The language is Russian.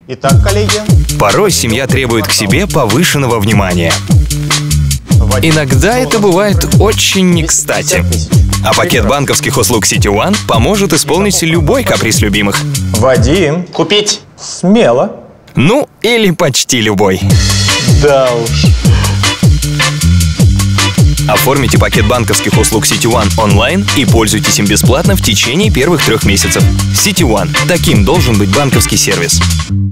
Итак, коллеги. Порой семья требует к себе повышенного внимания. Иногда это бывает очень не кстати. А пакет банковских услуг City One поможет исполнить любой каприз любимых. Вадим. Купить? Смело. Ну, или почти любой. Да уж. Оформите пакет банковских услуг City One онлайн и пользуйтесь им бесплатно в течение первых 3 месяцев. City One. Таким должен быть банковский сервис.